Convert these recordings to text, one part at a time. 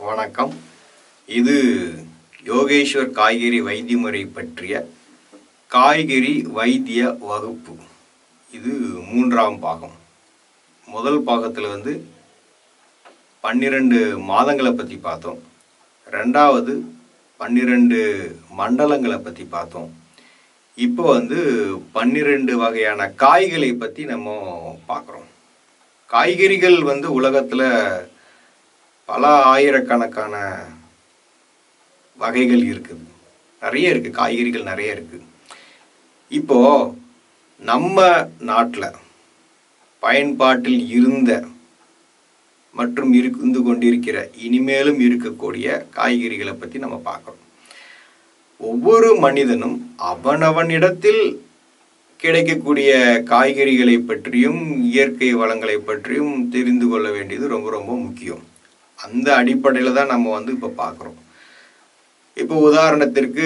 வணக்கம். இது யோகேஸ்வர் காய்கறி வைத்திய முறை பற்றிய காய்கறி வைத்திய வகுப்பு. இது 3ஆம் பாகம். முதல் பாகத்தில் 12 மாதங்களை பற்றி பார்த்தோம். ரெண்டாவது 12 மண்டலங்களை பற்றி பார்த்தோம். இப்போ 12 வகையான காய்களை பற்றி நம்ம பார்க்குறோம். காய்கறிகள் உலகத்தில் பல ஆயிரக்கணக்கான வகைகள் இருக்குது, நிறைய இருக்குது, காய்கறிகள் நிறைய இருக்குது. இப்போ நம்ம நாட்டில் பயன்பாட்டில் இருந்த மற்றும் இருந்து கொண்டிருக்கிற இனிமேலும் இருக்கக்கூடிய காய்கறிகளை பற்றி நம்ம பார்க்குறோம். ஒவ்வொரு மனிதனும் அவனவனிடத்தில் கிடைக்கக்கூடிய காய்கறிகளை பற்றியும் இயற்கை வளங்களை பற்றியும் தெரிந்து கொள்ள வேண்டியது ரொம்ப ரொம்ப முக்கியம். அந்த அடிப்படையில் தான் நம்ம இப்போ பார்க்குறோம். இப்போ உதாரணத்திற்கு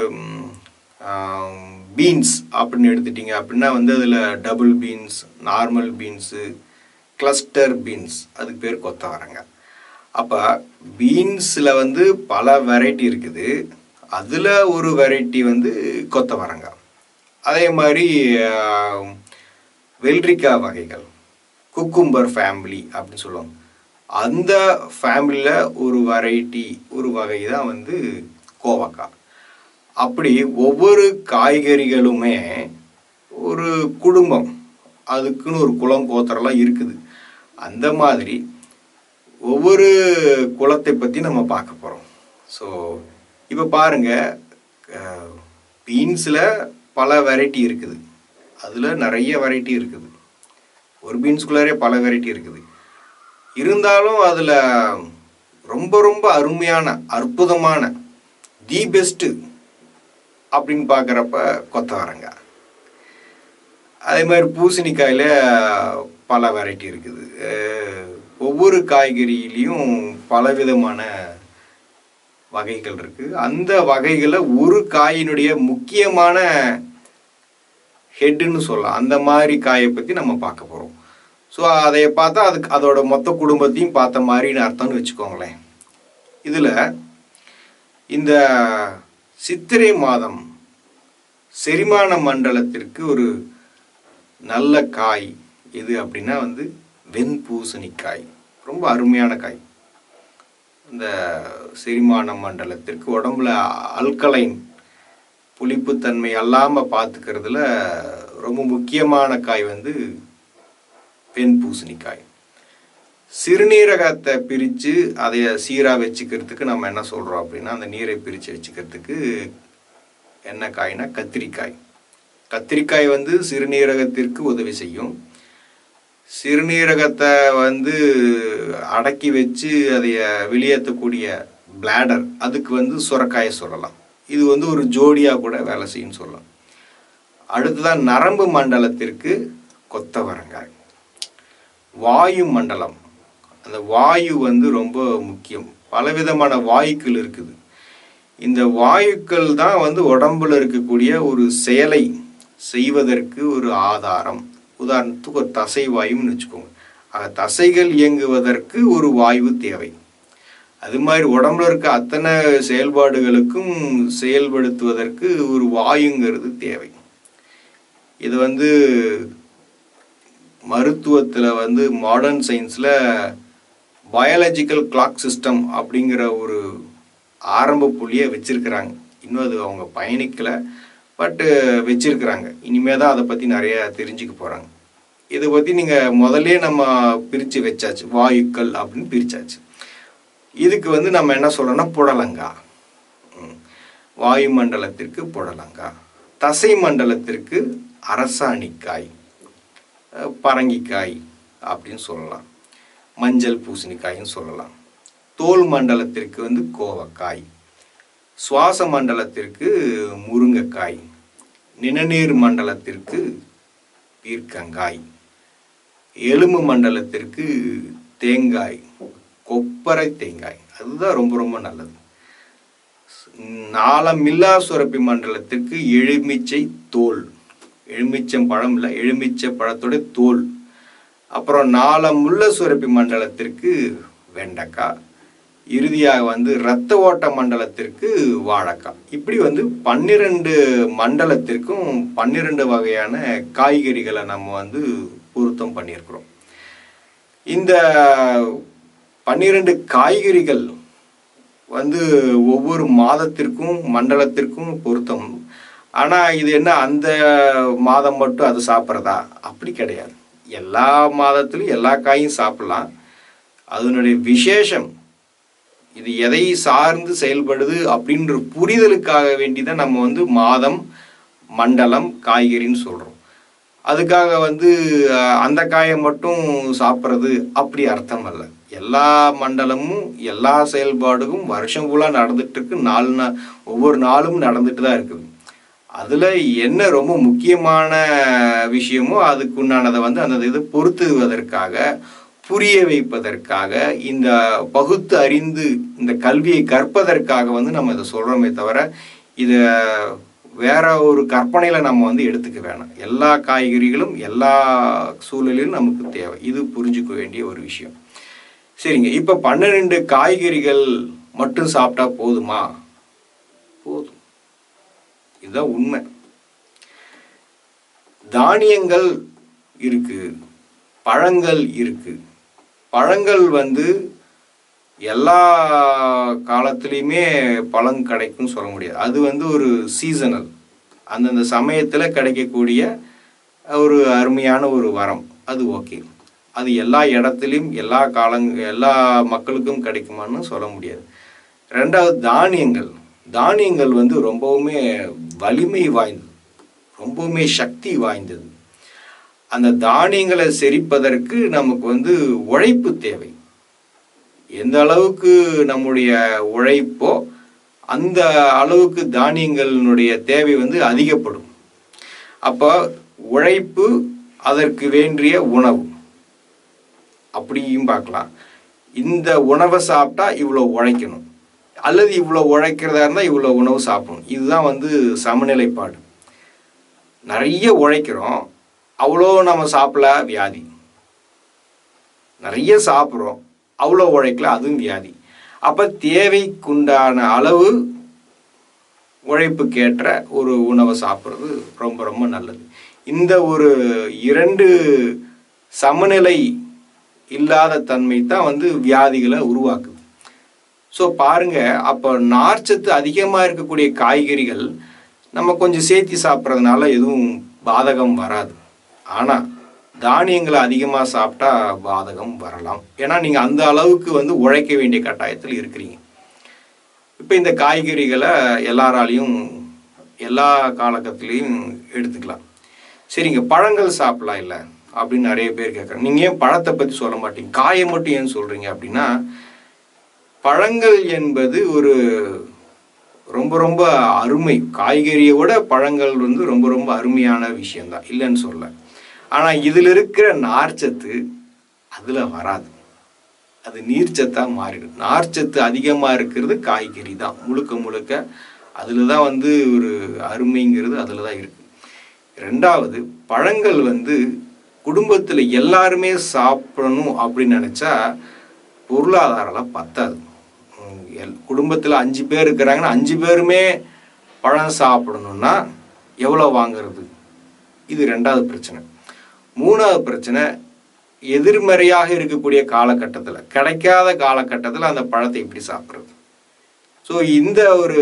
பீன்ஸ் அப்படின்னு எடுத்துட்டிங்க அப்படின்னா அதில் double beans, normal beans, cluster beans, அதுக்கு பேர் கொத்தவரங்க. அப்போ பீன்ஸில் பல வெரைட்டி இருக்குது. அதில் ஒரு வெரைட்டி கொத்தவரங்க. அதே மாதிரி வெள்ளரிக்காய் வகைகள், குக்கும்பர் ஃபேமிலி அப்படின்னு சொல்லுவாங்க. அந்த ஃபேமிலியில் ஒரு வெரைட்டி, ஒரு வகை தான் கோவக்காய். அப்படி ஒவ்வொரு காய்கறிகளுமே ஒரு குடும்பம், அதுக்குன்னு ஒரு குலம் கோத்திரம்லாம் இருக்குது. அந்த மாதிரி ஒவ்வொரு குலத்தை பற்றி நம்ம பார்க்க போகிறோம். ஸோ இப்போ பாருங்கள், பீன்ஸில் பல வெரைட்டி இருக்குது. அதில் நிறைய வெரைட்டி இருக்குது. ஒரு பீன்ஸ்குள்ளாரே பல வெரைட்டி இருக்குது. இருந்தாலும் அதில் ரொம்ப ரொம்ப அருமையான, அற்புதமான, தி பெஸ்ட்டு அப்படின்னு பார்க்குறப்ப கொத்தவரங்க. அதே மாதிரி பூசணிக்காயில் பல வெரைட்டி இருக்குது. ஒவ்வொரு காய்கறியிலையும் பலவிதமான வகைகள் இருக்குது. அந்த வகைகளில் ஒரு காயினுடைய முக்கியமான ஹெட்டுன்னு சொல்லலாம். அந்த மாதிரி காயை பற்றி நம்ம பார்க்க போகிறோம். ஸோ அதை பார்த்தா அதுக்கு அதோட மொத்த குடும்பத்தையும் பார்த்த மாதிரின்னு அர்த்தம்னு வச்சுக்கோங்களேன். இதில் இந்த சித்திரை மாதம் செரிமான மண்டலத்திற்கு ஒரு நல்ல காய் எது அப்படின்னா வெண்பூசணிக்காய். ரொம்ப அருமையான காய். இந்த செரிமான மண்டலத்திற்கு உடம்புல அல்கலைன், புளிப்புத்தன்மை அல்லாமல் பார்த்துக்கிறதுல ரொம்ப முக்கியமான காய் வெண்பூசணிக்காய். சிறுநீரகத்தை பிரித்து அதை சீராக வச்சுக்கிறதுக்கு நம்ம என்ன சொல்கிறோம் அப்படின்னா, அந்த நீரை பிரித்து வச்சுக்கிறதுக்கு என்ன காய்னா கத்திரிக்காய். கத்திரிக்காய் சிறுநீரகத்திற்கு உதவி செய்யும். சிறுநீரகத்தை அடக்கி வச்சு அதை வெளியேற்றக்கூடிய பிளாடர், அதுக்கு சுரக்காயை சொல்லலாம். இது ஒரு ஜோடியாக கூட வேலை செய்யும்னு சொல்லலாம். அடுத்ததான் நரம்பு மண்டலத்திற்கு கொத்தவரங்காய். வாயு மண்டலம், அந்த வாயு ரொம்ப முக்கியம். பலவிதமான வாயுக்கள் இருக்குது. இந்த வாயுக்கள் தான் உடம்புல இருக்கக்கூடிய ஒரு செயலை செய்வதற்கு ஒரு ஆதாரம். உதாரணத்துக்கு ஒரு தசை வாயுன்னு வச்சுக்கோங்க. தசைகள் இயங்குவதற்கு ஒரு வாயு தேவை. அது மாதிரி உடம்புல இருக்க அத்தனை செயல்பாடுகளுக்கும் செயல்படுத்துவதற்கு ஒரு வாயுங்கிறது தேவை. இது மருத்துவத்தில் மாடர்ன் சயின்ஸில் பயாலஜிக்கல் கிளாக் சிஸ்டம் அப்படிங்கிற ஒரு ஆரம்ப புள்ளியை வச்சுருக்கிறாங்க. இன்னும் அது அவங்க பயணிக்கலை, பட்டு வச்சுருக்கிறாங்க. இனிமேல் தான் அதை பற்றி நிறைய தெரிஞ்சுக்க போகிறாங்க. இதை பற்றி நீங்கள் முதல்ல நம்ம பிரித்து வச்சாச்சு, வாயுக்கள் அப்படின்னு பிரித்தாச்சு. இதுக்கு நம்ம என்ன சொல்கிறோன்னா புடலங்கா. வாயு மண்டலத்திற்கு புடலங்கா. தசை மண்டலத்திற்கு அரசாணிக்காய், பரங்கிக்காய் அப்படின்னு சொல்லலாம். மஞ்சள் பூசணிக்காயின்னு சொல்லலாம். தோல் மண்டலத்திற்கு கோவக்காய். சுவாச மண்டலத்திற்கு முருங்கைக்காய். நிணநீர் மண்டலத்திற்கு பீர்க்கங்காய். எலும்பு மண்டலத்திற்கு தேங்காய், கொப்பரை தேங்காய், அதுதான் ரொம்ப ரொம்ப நல்லது. நாளமில்லா சுரப்பி மண்டலத்திற்கு எலுமிச்சை தோல். எலுமிச்சம் பழம் இல்லை, எலுமிச்சை பழத்தோட தோல். அப்புறம் நாளமுள்ள சுரப்பி மண்டலத்திற்கு வெண்டைக்காய். இறுதியாக வந்து இரத்த ஓட்ட மண்டலத்திற்கு வாழைக்காய். இப்படி வந்து 12 மண்டலத்திற்கும் 12 வகையான காய்கறிகளை நம்ம வந்து பொருத்தம் பண்ணியிருக்கிறோம். இந்த 12 காய்கறிகள் வந்து ஒவ்வொரு மாதத்திற்கும் மண்டலத்திற்கும் பொருத்தம். ஆனால் இது என்ன அந்த மாதம் மட்டும் அது சாப்பிட்றதா? அப்படி கிடையாது. எல்லா மாதத்திலும் எல்லா காயும் சாப்பிடலாம். அதனுடைய விசேஷம் இது எதை சார்ந்து செயல்படுது அப்படின்ற புரிதலுக்காக வேண்டிதான் நம்ம வந்து மாதம், மண்டலம், காய்கறின்னு சொல்கிறோம். அதுக்காக வந்து அந்த காயை மட்டும் சாப்பிட்றது அப்படி அர்த்தம் அல்ல. எல்லா மண்டலமும் எல்லா செயல்பாடுக்கும் வருஷம் ஃபுல்லாக நடந்துட்டு இருக்கு. ஒவ்வொரு நாளும் நடந்துட்டு தான் இருக்குது. அதில் என்ன ரொம்ப முக்கியமான விஷயமோ அதுக்கு உண்டானதை வந்து அந்த இதை பொருத்துவதற்காக, புரிய வைப்பதற்காக, இந்த பகுத்து அறிந்து இந்த கல்வியை கற்பதற்காக வந்து நம்ம இதை சொல்கிறோமே தவிர இதை வேற ஒரு கற்பனையில் நம்ம வந்து எடுத்துக்க வேணாம். எல்லா காய்கறிகளும் எல்லா சூழலிலும் நமக்கு தேவை. இது புரிஞ்சுக்க வேண்டிய ஒரு விஷயம். சரிங்க, இப்போ 12 காய்கறிகள் மட்டும் சாப்பிட்டா போதுமா? போதும். இதுதான் உண்மை. தானியங்கள் இருக்கு, பழங்கள் இருக்கு. பழங்கள் வந்து எல்லா காலத்துலேயுமே பழம் கிடைக்கும்னு சொல்ல முடியாது. அது வந்து ஒரு சீசனல், அந்தந்த சமயத்தில் கிடைக்கக்கூடிய ஒரு அருமையான ஒரு வரம். அது ஓகே. அது எல்லா இடத்துலையும் எல்லா மக்களுக்கும் கிடைக்குமான்னு சொல்ல முடியாது. ரெண்டாவது தானியங்கள் வந்து ரொம்பவுமே வலிமை வாய்ந்தது, ரொம்பவுமே சக்தி வாய்ந்தது. அந்த தானியங்களை செரிப்பதற்கு நமக்கு வந்து உழைப்பு தேவை. எந்த அளவுக்கு நம்முடைய உழைப்போ அந்த அளவுக்கு தானியங்களினுடைய தேவை வந்து அதிகப்படும். அப்போ உழைப்பு, அதற்கு வேண்டிய உணவு அப்படியும் பார்க்கலாம். இந்த உணவை சாப்பிட்டா இவ்வளோ உழைக்கணும், அல்லது இவ்வளோ உழைக்கிறதா இருந்தால் இவ்வளோ உணவு சாப்பிடணும். இதுதான் வந்து சமநிலைப்பாடு. நிறைய உழைக்கிறோம், அவ்வளோ நம்ம சாப்பிடல, வியாதி. நிறைய சாப்பிட்றோம், அவ்வளோ உழைக்கல, அதுவும் வியாதி. அப்போ தேவைக்குண்டான அளவு உழைப்புக்கேற்ற ஒரு உணவை சாப்பிட்றது ரொம்ப ரொம்ப நல்லது. இந்த ஒரு 2 சமநிலை இல்லாத தன்மை தான் வந்து வியாதிகளை உருவாக்குது. ஸோ பாருங்க, அப்போ நார்ச்சத்து அதிகமாக இருக்கக்கூடிய காய்கறிகள் நம்ம கொஞ்சம் சேர்த்து சாப்பிட்றதுனால எதுவும் பாதகம் வராது. ஆனால் தானியங்களை அதிகமாக சாப்பிட்டா பாதகம் வரலாம். ஏன்னா நீங்கள் அந்த அளவுக்கு வந்து உழைக்க வேண்டிய கட்டாயத்தில் இருக்கிறீங்க. இப்போ இந்த காய்கறிகளை எல்லாராலையும் எல்லா காலகட்டத்திலையும் எடுத்துக்கலாம். சரிங்க, பழங்கள் சாப்பிடலாம் இல்லை அப்படின்னு நிறைய பேர் கேட்குறாங்க. நீங்கள் ஏன் பழத்தை பற்றி சொல்ல மாட்டீங்க, காயை மட்டும் ஏன் சொல்கிறீங்க அப்படின்னா, பழங்கள் என்பது ஒரு ரொம்ப ரொம்ப அருமை. காய்கறியை விட பழங்கள் வந்து ரொம்ப ரொம்ப அருமையான விஷயம்தான், இல்லைன்னு சொல்ல. ஆனால் இதில் இருக்கிற நார்ச்சத்து அதில் வராது, அது நீர்ச்சத்தாக மாறிடும். நார்ச்சத்து அதிகமாக இருக்கிறது காய்கறி தான், முழுக்க முழுக்க அதில் தான் வந்து ஒரு அருமைங்கிறது அதில் தான் இருக்குது. ரெண்டாவது, பழங்கள் வந்து குடும்பத்தில் எல்லாருமே சாப்பிடணும் அப்படின்னு நினச்சா பொருளாதாரம் பத்தாது. குடும்பத்தில் 5 பேர் இருக்கிறாங்கன்னா 5 பேருமே பழம் சாப்பிடணும்னா எவ்வளோ வாங்கிறது? இது ரெண்டாவது பிரச்சனை. மூணாவது பிரச்சனை, எதிர்மறையாக இருக்கக்கூடிய காலகட்டத்தில், கிடைக்காத காலகட்டத்தில் அந்த பழத்தை எப்படி சாப்பிட்றது? ஸோ இந்த ஒரு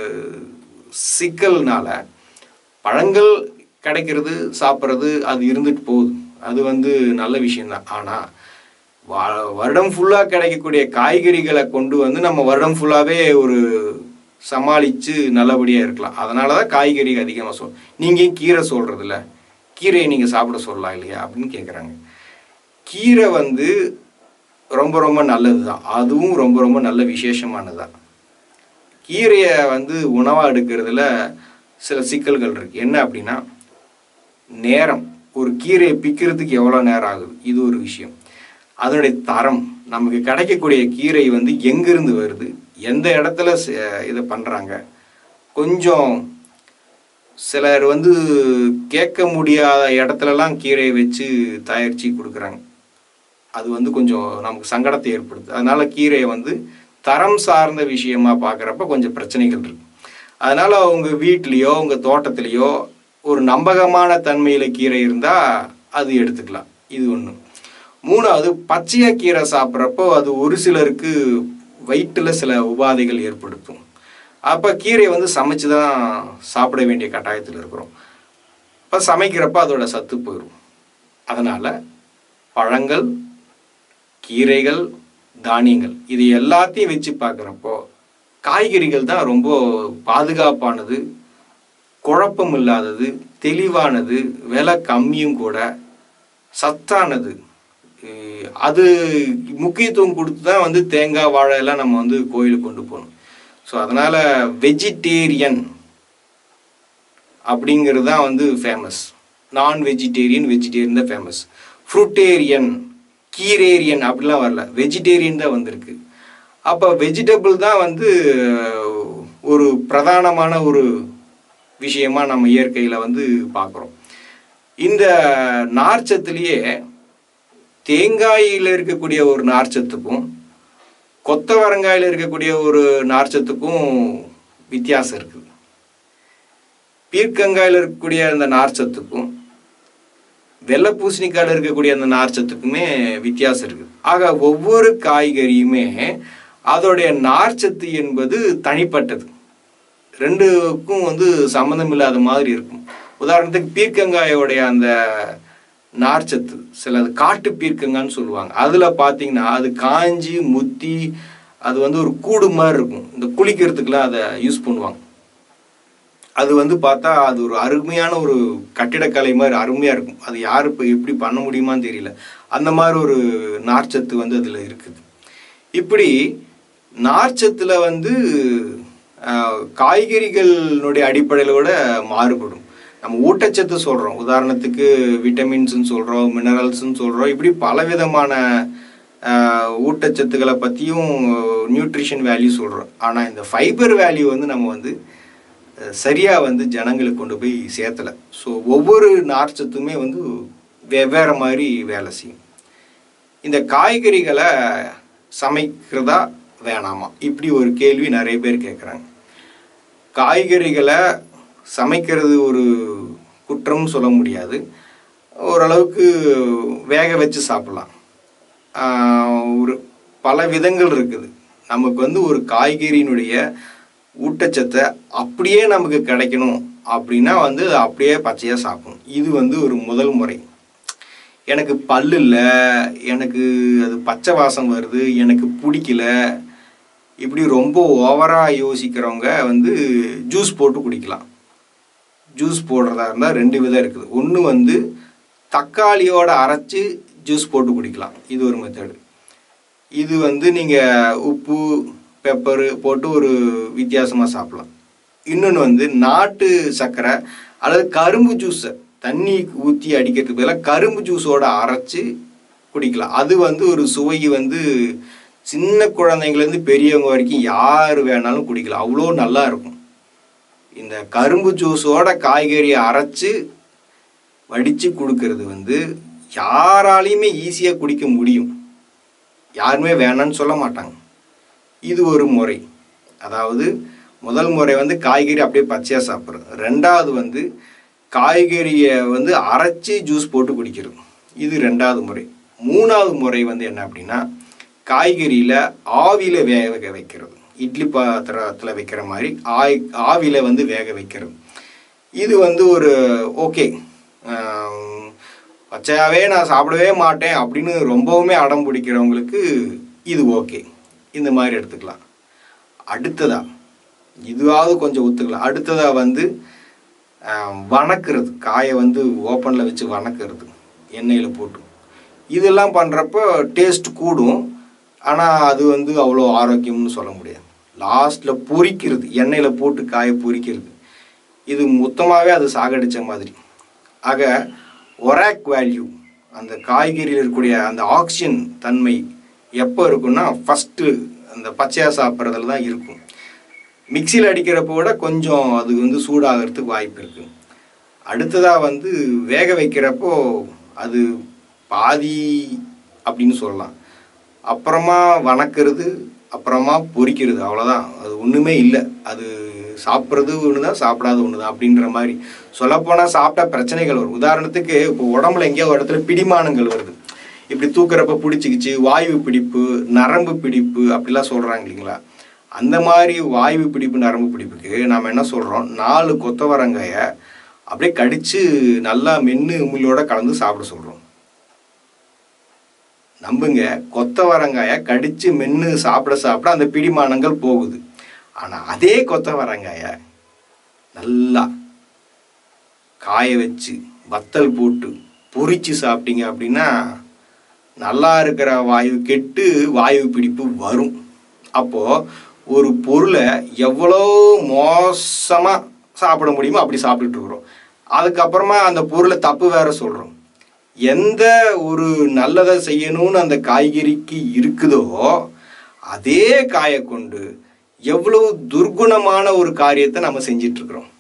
சிக்கல்னால பழங்கள் கிடைக்கிறது, சாப்பிட்றது அது இருந்துட்டு போகுது, அது வந்து நல்ல விஷயம்தான். ஆனால் வருடம் ஃபுல்லாக கிடைக்கக்கூடிய காய்கறிகளை கொண்டு வந்து நம்ம வருடம் ஃபுல்லாகவே ஒரு சமாளித்து நல்லபடியாக இருக்கலாம். அதனால தான் காய்கறி அதிகமாக நீங்கள் ஏன் கீரை சொல்கிறதில்ல, கீரையை நீங்கள் சாப்பிட சொல்லலாம் இல்லையா அப்படின்னு கேட்குறாங்க. கீரை வந்து ரொம்ப ரொம்ப நல்லது தான், அதுவும் ரொம்ப ரொம்ப நல்ல விசேஷமானது தான். கீரையை வந்து உணவாக எடுக்கிறதுல சில சிக்கல்கள் இருக்குது. என்ன அப்படின்னா, நேரம். ஒரு கீரையை பிக்கிறதுக்கு எவ்வளோ நேரம் ஆகுது, இது ஒரு விஷயம். அதனுடைய தரம், நமக்கு கிடைக்கக்கூடிய கீரை வந்து எங்கேருந்து வருது, எந்த இடத்துல இதை பண்ணுறாங்க. கொஞ்சம் சிலர் வந்து கேட்க முடியாத இடத்துலலாம் கீரையை வச்சு தயாரித்து கொடுக்குறாங்க. அது வந்து கொஞ்சம் நமக்கு சங்கடத்தை ஏற்படுது. அதனால் கீரையை வந்து தரம் சார்ந்த விஷயமா பார்க்குறப்ப கொஞ்சம் பிரச்சனைகள் இருக்கு. அதனால் உங்கள் வீட்லேயோ உங்கள் தோட்டத்துலேயோ ஒரு நம்பகமான தன்மையில் கீரை இருந்தால் அது எடுத்துக்கலாம். இது ஒன்று. மூணாவது, பச்சையாக கீரை சாப்பிட்றப்போ அது ஒரு சிலருக்கு வயிற்றில் சில உபாதைகள் ஏற்படுத்தும். அப்போ கீரையை வந்து சமைச்சு தான் சாப்பிட வேண்டிய கட்டாயத்தில் இருக்கிறோம். இப்போ சமைக்கிறப்ப அதோட சத்து போயிடும். அதனால் பழங்கள், கீரைகள், தானியங்கள் இது எல்லாத்தையும் வச்சு பார்க்குறப்போ காய்கறிகள் தான் ரொம்ப பாதுகாப்பானது, குழப்பம் இல்லாதது, தெளிவானது, விலை கம்மியும் கூட, சத்தானது. அது முக்கியத்துவம் கொடுத்து தான் வந்து தேங்காய், வாழை எல்லாம் நம்ம வந்து கோயிலுக்கு கொண்டு போகணும். ஸோ அதனால் வெஜிடேரியன் அப்படிங்கிறது தான் வந்து ஃபேமஸ். நான் வெஜிடேரியன், வெஜிடேரியன் தான் ஃபேமஸ். ஃப்ரூட்டேரியன், கீரேரியன் அப்படிலாம் வரல, வெஜிடேரியன் தான் வந்திருக்கு. அப்போ வெஜிடபிள் தான் வந்து ஒரு பிரதானமான ஒரு விஷயமா நம்ம இயற்கையில் வந்து பார்க்குறோம். இந்த நார்ச்சத்துலேயே தேங்காயில் இருக்கக்கூடிய ஒரு நார்ச்சத்துக்கும் கொத்தவரங்காயில் இருக்கக்கூடிய ஒரு நார்ச்சத்துக்கும் வித்தியாசம் இருக்குது. பீர்க்கங்காயில் இருக்கக்கூடிய அந்த நார்ச்சத்துக்கும் வெள்ளை பூசணிக்காயில் இருக்கக்கூடிய அந்த நார்ச்சத்துக்குமே வித்தியாசம் இருக்குது. ஆக ஒவ்வொரு காய்கறியுமே அதோடைய நார்ச்சத்து என்பது தனிப்பட்டது, ரெண்டுக்கும் வந்து சம்மந்தம் இல்லாத மாதிரி இருக்கும். உதாரணத்துக்கு பீர்க்கங்காயோடைய அந்த நார்ச்சத்து சிலது காட்டு பீர்க்கங்கான்னு சொல்லுவாங்க. அதில் பார்த்தீங்கன்னா அது காஞ்சி முத்தி அது வந்து ஒரு கூடு மாதிரி இருக்கும். இந்த குளிக்கிறதுக்கெலாம் அதை யூஸ் பண்ணுவாங்க. அது வந்து பார்த்தா அது ஒரு அருமையான ஒரு கட்டிடக்கலை மாதிரி அருமையாக இருக்கும். அது யார் இப்போ எப்படி பண்ண முடியுமான்னு தெரியல. அந்த மாதிரி ஒரு நார்ச்சத்து வந்து அதில் இருக்குது. இப்படி நார்ச்சத்தில் வந்து காய்கறிகளுடைய அடிப்படையில் கூட மாறுபடும். நம்ம ஊட்டச்சத்து சொல்கிறோம், உதாரணத்துக்கு விட்டமின்ஸ்ன்னு சொல்கிறோம், மினரல்ஸ்ன்னு சொல்கிறோம். இப்படி பலவிதமான ஊட்டச்சத்துக்களை பற்றியும் நியூட்ரிஷன் வேல்யூ சொல்கிறோம். ஆனால் இந்த ஃபைபர் வேல்யூ வந்து நம்ம வந்து சரியாக வந்து ஜனங்களுக்கு கொண்டு போய் சேர்த்தலை. ஸோ ஒவ்வொரு நார்ச்சத்துமே வந்து வெவ்வேறு மாதிரி வேலை செய்யும். இந்த காய்கறிகளை சமைக்கிறதா வேணாமா இப்படி ஒரு கேள்வி நிறைய பேர் கேட்குறாங்க. காய்கறிகளை சமைக்கிறது ஒரு குற்றம்னு சொல்ல முடியாது. ஓரளவுக்கு வேக வச்சு சாப்பிட்லாம். ஒரு பல விதங்கள் இருக்குது. நமக்கு வந்து ஒரு காய்கறியினுடைய ஊட்டச்சத்தை அப்படியே நமக்கு கிடைக்கணும் அப்படின்னா வந்து அப்படியே பச்சையாக சாப்பிடணும். இது வந்து ஒரு முதல் முறை. எனக்கு பல்லு இல்லை, எனக்கு அது பச்சை வாசம் வருது, எனக்கு பிடிக்கல, இப்படி ரொம்ப ஓவராக யோசிக்கிறவங்க வந்து ஜூஸ் போட்டு குடிக்கலாம். ஜூஸ் போடுறதா இருந்தால் ரெண்டு விதம் இருக்குது. ஒன்று வந்து தக்காளியோடு அரைச்சி ஜூஸ் போட்டு குடிக்கலாம், இது ஒரு மெத்தடு. இது வந்து நீங்கள் உப்பு பெப்பரு போட்டு ஒரு வித்தியாசமாக சாப்பிடலாம். இன்னொன்று வந்து நாட்டு சர்க்கரை அல்லது கரும்பு ஜூஸை தண்ணி ஊற்றி அடிக்கிறதுக்கு பதிலாக கரும்பு ஜூஸோடு அரைச்சி குடிக்கலாம். அது வந்து ஒரு சுவை வந்து சின்ன குழந்தைங்கலேருந்து பெரியவங்க வரைக்கும் யார் வேணாலும் குடிக்கலாம், அவ்வளோ நல்லா இருக்கும். இந்த கரும்பு ஜூஸோட காய்கறியை அரைச்சி வடித்து கொடுக்கறது வந்து யாராலையுமே ஈஸியாக குடிக்க முடியும், யாருமே வேணான்னு சொல்ல மாட்டாங்க. இது ஒரு முறை. அதாவது முதல் முறை வந்து காய்கறி அப்படியே பச்சையாக சாப்பிட்றது. ரெண்டாவது வந்து காய்கறியை வந்து அரைச்சி ஜூஸ் போட்டு குடிக்கிறது, இது ரெண்டாவது முறை. மூணாவது முறை வந்து என்ன அப்படின்னா காய்கறியில் ஆவியில் வேக வைக்கிறது. இட்லி பாத்திரத்தில் வைக்கிற மாதிரி ஆவியில் வந்து வேக வைக்கிறது. இது வந்து ஒரு ஓகே, பச்சையாகவே நான் சாப்பிடவே மாட்டேன் அப்படின்னு ரொம்பவுமே அடம் பிடிக்கிறவங்களுக்கு இது ஓகே, இந்த மாதிரி எடுத்துக்கலாம். அடுத்ததாக இதுவாவது கொஞ்சம் ஒத்துக்கலாம். அடுத்ததாக வந்து வணக்கிறது, காயை வந்து ஓப்பனில் வச்சு வணக்கிறது எண்ணெயில் போட்டு. இதெல்லாம் பண்ணுறப்போ டேஸ்ட் கூடும், ஆனால் அது வந்து அவ்வளோ ஆரோக்கியம்னு சொல்ல முடியாது. லாஸ்ட்டில் பொரிக்கிறது, எண்ணெயில் போட்டு காயை பொரிக்கிறது, இது மொத்தமாகவே அது சாகடித்த மாதிரி. ஆக ஒராக் வேல்யூ, அந்த காய்கறியில் இருக்கக்கூடிய அந்த ஆக்சிஜன் தன்மை எப்போ இருக்குன்னா ஃபஸ்ட்டு அந்த பச்சையாக சாப்பிட்றதுல தான் இருக்கும். மிக்சியில் அடிக்கிறப்போ விட கொஞ்சம் அது வந்து சூடாகிறதுக்கு வாய்ப்பு இருக்குது. அடுத்ததாக வந்து வேக வைக்கிறப்போ அது பாதி அப்படின்னு சொல்லலாம். அப்புறமா வணக்கிறது, அப்புறமா பொரிக்கிறது, அவ்வளோதான். அது ஒன்றுமே இல்லை. அது சாப்பிட்றது ஒன்று தான், சாப்பிடாத ஒன்று தான் அப்படின்ற மாதிரி. சொல்லப்போனால் சாப்பிட்டா பிரச்சனைகள் வரும். உதாரணத்துக்கு இப்போ உடம்புல எங்கேயோ ஒரு இடத்துல பிடிமானங்கள் வருது, இப்படி தூக்குறப்ப பிடிச்சிக்கிச்சு, வாயு பிடிப்பு, நரம்பு பிடிப்பு அப்படிலாம் சொல்கிறாங்க இல்லைங்களா? அந்த மாதிரி வாயு பிடிப்பு, நரம்பு பிடிப்புக்கு நாம் என்ன சொல்கிறோம், 4 கொத்தவரங்காயை அப்படியே கடித்து நல்லா மென்று உமிழோட கலந்து சாப்பிட சொல்கிறோம். நம்புங்க, கொத்தவரங்காயை கடித்து மென்று சாப்பிட சாப்பிட அந்த பிடிமானங்கள் போகுது. ஆனால் அதே கொத்தவரங்காயை நல்லா காய வச்சு வத்தல் போட்டு பொரிச்சு சாப்பிட்டீங்க அப்படின்னா நல்லா இருக்கிற வாயு கெட்டு வாயு பிடிப்பு வரும். அப்போது ஒரு பொருளை எவ்வளோ மோசமாக சாப்பிட முடியுமோ அப்படி சாப்பிட்டுருக்குறோம். அதுக்கப்புறமா அந்த பொருளை தப்பு வேற சொல்கிறோம். எந்த ஒரு நல்லதை செய்யணும்னு அந்த காய்கறிக்கு இருக்குதோ அதே காயை கொண்டு எவ்வளவு துர்குணமான ஒரு காரியத்தை நம்ம செஞ்சிட்ருக்குறோம்.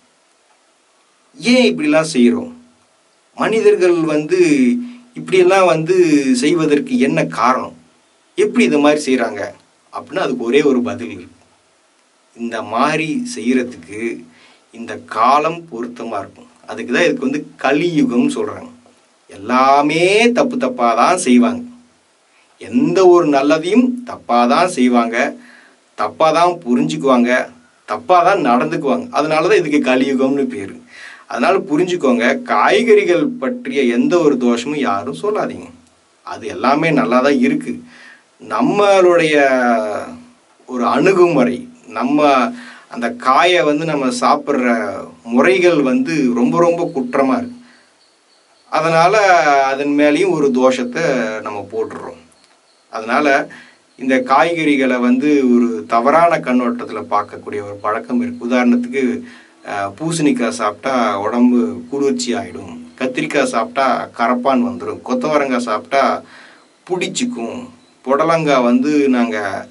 ஏன் இப்படிலாம் செய்கிறோம்? மனிதர்கள் இப்படியெல்லாம் செய்வதற்கு என்ன காரணம்? எப்படி இந்த மாதிரி செய்கிறாங்க அப்படின்னு அதுக்கு ஒரே ஒரு பதில் இருக்கு. இந்த மாதிரி செய்கிறதுக்கு இந்த காலம் பொருத்தமாக இருக்கும். அதுக்கு தான் இதுக்கு கலியுகம்னு சொல்கிறாங்க. எல்லாமே தப்பு தப்பாக தான் செய்வாங்க. எந்த ஒரு நல்லதையும் தப்பாக தான் செய்வாங்க, தப்பாக தான் புரிஞ்சுக்குவாங்க, தப்பாக தான் நடந்துக்குவாங்க. அதனால தான் இதுக்கு கலியுகம்னு பேர். அதனால் புரிஞ்சுக்கோங்க, காய்கறிகள் பற்றிய எந்த ஒரு தோஷமும் யாரும் சொல்லாதீங்க. அது எல்லாமே நல்லா தான் இருக்குது. நம்மளுடைய ஒரு அணுகுமுறை, நம்ம அந்த காயை நம்ம சாப்பிட்ற முறைகள் ரொம்ப ரொம்ப குற்றமாக இருக்குது. அதனால் அதன் மேலேயும் ஒரு தோஷத்தை நம்ம போட்டுடுறோம். அதனால் இந்த காய்கறிகளை ஒரு தவறான கண்ணோட்டத்தில் பார்க்கக்கூடிய ஒரு பழக்கம் இருக்குது. உதாரணத்துக்கு பூசணிக்காய் சாப்பிட்டா உடம்பு குளிர்ச்சி ஆகிடும், கத்திரிக்காய் சாப்பிட்டா கரப்பான் வந்துடும், கொத்தவரங்காய் சாப்பிட்டா பிடிச்சிக்கும், புடலங்காய் நாங்கள்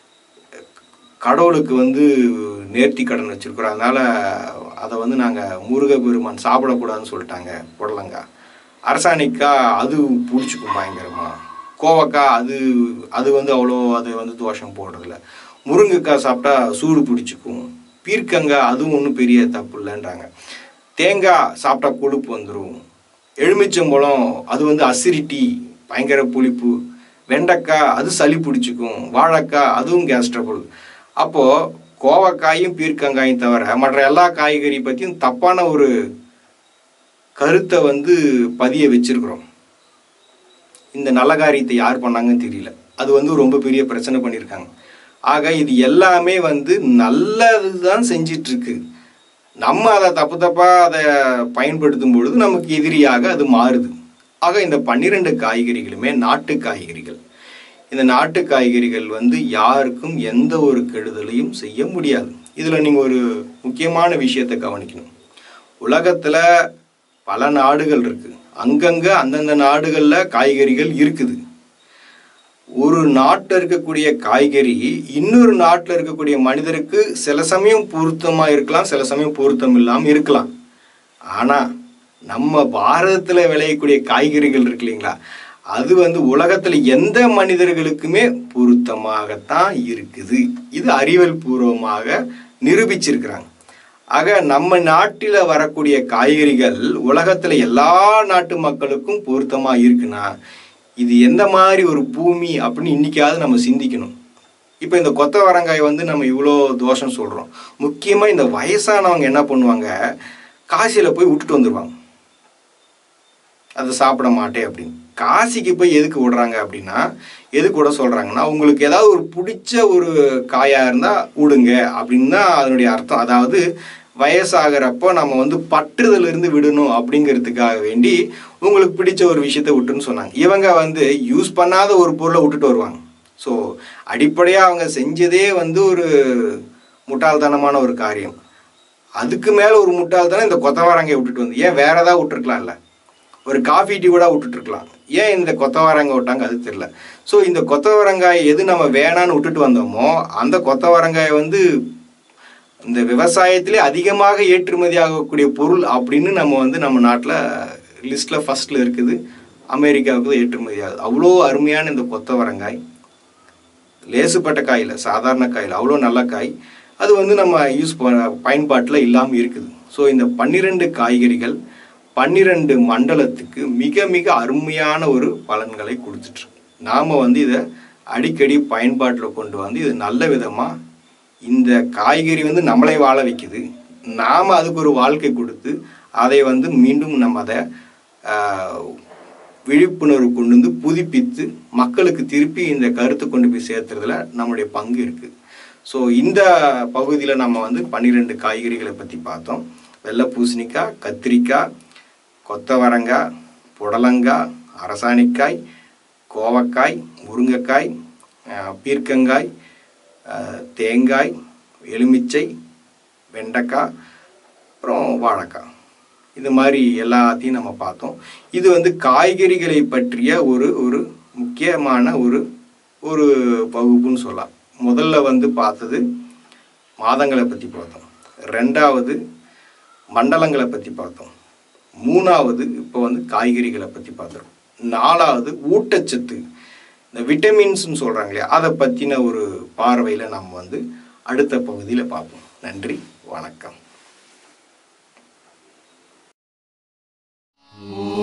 கடவுளுக்கு நேர்த்தி கடன் வச்சுருக்குறோம், அதனால் அதை நாங்கள் முருகப்பெருமான் சாப்பிடக்கூடாதுன்னு சொல்லிட்டாங்க. புடலங்காய், அரசாணிக்காய் அது பிடிச்சிக்கும் பயங்கரமாக, கோவக்காய் அது அவ்வளோ அது தோஷம் போடுறதில்ல, முருங்கைக்காய் சாப்பிட்டா சூடு பிடிச்சிக்கும், பீர்க்கங்காய் அதுவும் ஒன்றும் பெரிய தப்பு இல்லைன்றாங்க, தேங்காய் சாப்பிட்டா கொழுப்பு வந்துடும், எலுமிச்சம்பழம் அது அசிடிட்டி பயங்கர புளிப்பு, வெண்டைக்காய் அது சளி பிடிச்சிக்கும், வாழைக்காய் அதுவும் கேஸ்ட்ரபிள். அப்போது கோவக்காயும் பீர்க்கங்காயும் தவிர மற்ற எல்லா காய்கறி பற்றியும் தப்பான ஒரு கருத்தை பதிய வச்சிருக்கிறோம். இந்த நல்ல காரியத்தை யார் பண்ணாங்கன்னு தெரியல. அது ரொம்ப பெரிய பிரச்சனை பண்ணியிருக்காங்க. ஆக இது எல்லாமே நல்லது தான் செஞ்சிட்ருக்கு. நம்ம அதை தப்பு தப்பாக அதை பயன்படுத்தும் பொழுது நமக்கு எதிரியாக அது மாறுது. ஆக இந்த 12 காய்கறிகளுமே நாட்டு காய்கறிகள். இந்த நாட்டு காய்கறிகள் யாருக்கும் எந்த ஒரு கெடுதலையும் செய்ய முடியாது. இதில் நீங்கள் ஒரு முக்கியமான விஷயத்தை கவனிக்கணும். உலகத்தில் பல நாடுகள் இருக்குது, அங்கங்கே அந்தந்த நாடுகளில் காய்கறிகள் இருக்குது. ஒரு நாட்டில் இருக்கக்கூடிய காய்கறி இன்னொரு நாட்டில் இருக்கக்கூடிய மனிதருக்கு சில சமயம் பொருத்தமாக இருக்கலாம், சில சமயம் பொருத்தம் இல்லாமல் இருக்கலாம். ஆனால் நம்ம பாரதத்தில் விளையக்கூடிய காய்கறிகள் இருக்கு இல்லைங்களா, அது உலகத்தில் எந்த மனிதர்களுக்குமே பொருத்தமாகத்தான் இருக்குது. இது அறிவியல் பூர்வமாக நிரூபிச்சிருக்கிறாங்க. ஆக நம்ம நாட்டில் வரக்கூடிய காய்கறிகள் உலகத்தில் எல்லா நாட்டு மக்களுக்கும் பொருத்தமாக இருக்குன்னா இது எந்த மாதிரி ஒரு பூமி அப்படின்னு இன்னைக்காவது நம்ம சிந்திக்கணும். இப்போ இந்த கொத்தவரங்காய் நம்ம இவ்வளோ தோஷம் சொல்கிறோம். முக்கியமாக இந்த வயசானவங்க என்ன பண்ணுவாங்க, காசியில் போய் விட்டுட்டு வந்துடுவாங்க, அதை சாப்பிட மாட்டேன் அப்படின்னு. காசிக்கு போய் எதுக்கு விடுறாங்க அப்படின்னா, எதுக்கு விட சொல்கிறாங்கன்னா, உங்களுக்கு ஏதாவது ஒரு பிடிச்ச ஒரு காயாக இருந்தால் விடுங்க அப்படின்னு தான் அதனுடைய அர்த்தம். அதாவது வயசாகிறப்போ நம்ம பற்றுதலிருந்து விடணும் அப்படிங்கிறதுக்காக வேண்டி உங்களுக்கு பிடிச்ச ஒரு விஷயத்த விட்டுன்னு சொன்னாங்க. இவங்க யூஸ் பண்ணாத ஒரு பொருளை விட்டுட்டு வருவாங்க. ஸோ அடிப்படையாக அவங்க செஞ்சதே ஒரு முட்டாள்தனமான ஒரு காரியம். அதுக்கு மேலே ஒரு முட்டாள்தனம் இந்த கொத்தவரங்காயை விட்டுட்டு ஏன் வேற ஏதாவது விட்டுருக்கலாம்ல, ஒரு காஃபி டீ கூட விட்டுட்டுருக்கலாம், ஏன் இந்த கொத்தவரங்காய் விட்டாங்க அது தெரியல. ஸோ இந்த கொத்தவரங்காயை எது நம்ம வேணான்னு விட்டுட்டு வந்தோமோ அந்த கொத்தவரங்காயை இந்த விவசாயத்திலே அதிகமாக ஏற்றுமதி ஆகக்கூடிய பொருள் அப்படின்னு நம்ம நாட்டில் லிஸ்ட்டில் ஃபஸ்ட்டில் இருக்குது. அமெரிக்காவுக்கு ஏற்றுமதி ஆகுது. அவ்வளோ அருமையான இந்த கொத்தவரங்காய் லேசுப்பட்ட காயில், சாதாரண காயில், அவ்வளோ நல்ல காய். அது வந்து நம்ம பயன்பாட்டில் இல்லாமல் இருக்குது. ஸோ இந்த 12 காய்கறிகள் 12 மண்டலத்துக்கு மிக மிக அருமையான ஒரு பலன்களை கொடுத்துட்ருக்கு. நாம் வந்து இதை அடிக்கடி பயன்பாட்டில் கொண்டு வந்து இது நல்ல விதமாக இந்த காய்கறி வந்து நம்மளை வாழ வைக்குது. நாம் அதுக்கு ஒரு வாழ்க்கை கொடுத்து அதை வந்து மீண்டும் நம்ம அதை விழிப்புணர்வு கொண்டு வந்து புதுப்பித்து மக்களுக்கு திருப்பி இந்த கருத்தை கொண்டு போய் சேர்த்துறதுல நம்முடைய பங்கு இருக்குது. ஸோ இந்த பகுதியில் நம்ம வந்து 12 காய்கறிகளை பற்றி பார்த்தோம். வெள்ளை பூசணிக்காய், கத்திரிக்காய், கொத்தவரங்காய், புடலங்காய், அரசாணிக்காய், கோவக்காய், முருங்கைக்காய், பீர்க்கங்காய், தேங்காய், எலுமிச்சை, வெண்டைக்காய், அப்புறம் வாழைக்காய். இது மாதிரி எல்லாத்தையும் நம்ம பார்த்தோம். இது வந்து காய்கறிகளை பற்றிய ஒரு முக்கியமான ஒரு வகுப்புன்னு சொல்லலாம். முதல்ல வந்து பார்த்தது மாதங்களை பற்றி பார்த்தோம், 2வது மண்டலங்களை பற்றி பார்த்தோம், 3வது இப்போ வந்து காய்கறிகளை பற்றி பார்த்துருக்கோம், 4வது ஊட்டச்சத்து, இந்த விட்டமின்ஸ்ன்னு சொல்கிறாங்க இல்லையா, அதை பற்றின ஒரு பார்வையில் நம்ம வந்து அடுத்த பகுதியில் பார்ப்போம். நன்றி, வணக்கம்.